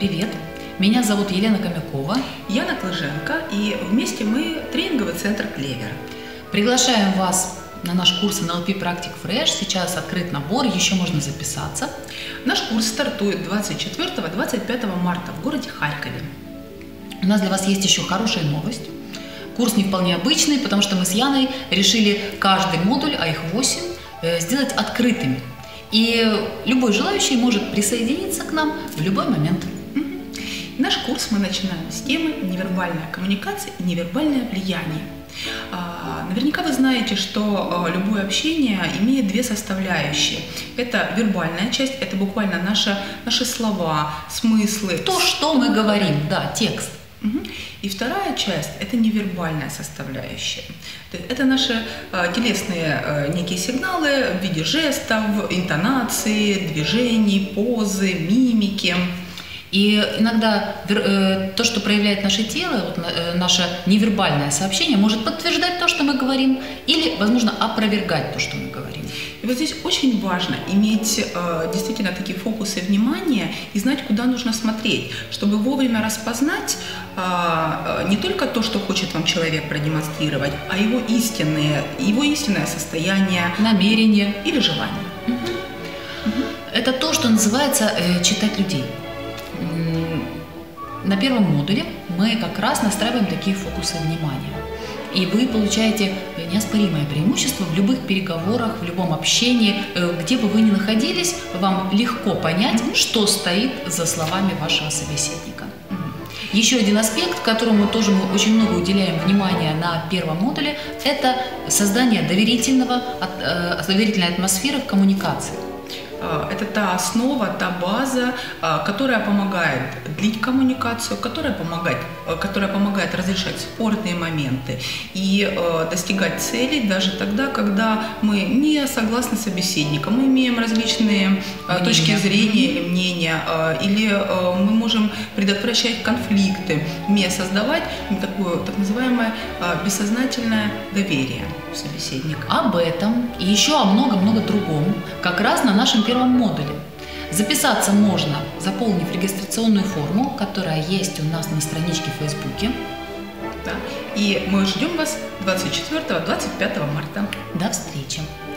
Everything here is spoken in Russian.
привет! Меня зовут Елена Комякова. Яна Клыженко, и вместе мы тренинговый центр «Клевер». Приглашаем вас на наш курс NLP Practic Fresh. Сейчас открыт набор, еще можно записаться. Наш курс стартует 24-25 марта в городе Харькове. У нас для вас есть еще хорошая новость. Курс не вполне обычный, потому что мы с Яной решили каждый модуль, а их 8, сделать открытыми. И любой желающий может присоединиться к нам в любой момент. Наш курс мы начинаем с темы «Невербальная коммуникация и невербальное влияние». Наверняка вы знаете, что любое общение имеет две составляющие. Это вербальная часть, это буквально наши слова, смыслы. То, что мы говорим, да, текст. И вторая часть – это невербальная составляющая. Это наши телесные некие сигналы в виде жестов, интонации, движений, позы, мимики. И иногда то, что проявляет наше тело, наше невербальное сообщение, может подтверждать то, что мы говорим, или, возможно, опровергать то, что мы говорим. И вот здесь очень важно иметь действительно такие фокусы внимания и знать, куда нужно смотреть, чтобы вовремя распознать не только то, что хочет вам человек продемонстрировать, а его истинное состояние, намерение или желание. Это то, что называется читать людей. На первом модуле мы как раз настраиваем такие фокусы внимания. И вы получаете неоспоримое преимущество в любых переговорах, в любом общении, где бы вы ни находились, вам легко понять, что стоит за словами вашего собеседника. Еще один аспект, которому тоже мы очень много уделяем внимания на первом модуле, это создание доверительной атмосферы в коммуникации. Это та основа, та база, которая помогает длить коммуникацию, которая помогает разрешать спорные моменты и достигать целей даже тогда, когда мы не согласны с собеседником, мы имеем различные точки зрения или мнения, или мы можем предотвращать конфликты, умея создавать такое так называемое бессознательное доверие собеседника. Об этом и еще о много-много другом как раз на нашем первом модуле. Записаться можно, заполнив регистрационную форму, которая есть у нас на страничке в Фейсбуке. Да. И мы ждем вас 24-25 марта. До встречи!